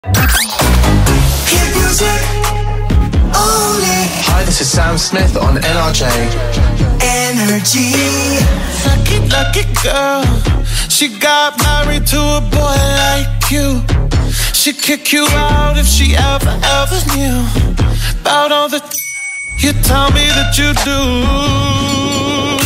Hit music only. Hi, this is Sam Smith on NRJ. Energy. Lucky, lucky girl. She got married to a boy like you. She'd kick you out if she ever knew about all the you tell me that you do.